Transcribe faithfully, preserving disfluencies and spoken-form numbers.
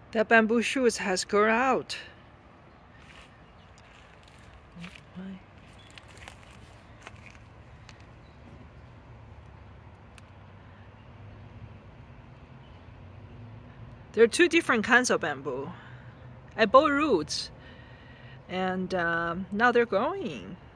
The bamboo shoots has grown out. There are two different kinds of bamboo at both roots, and um, now they're growing.